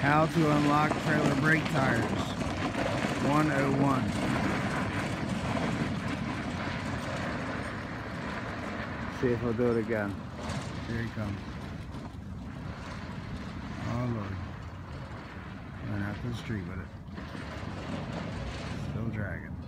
How to unlock trailer brake tires. 101. See if he'll do it again. Here he comes. Oh Lord. Going out to the street with it. Still dragging.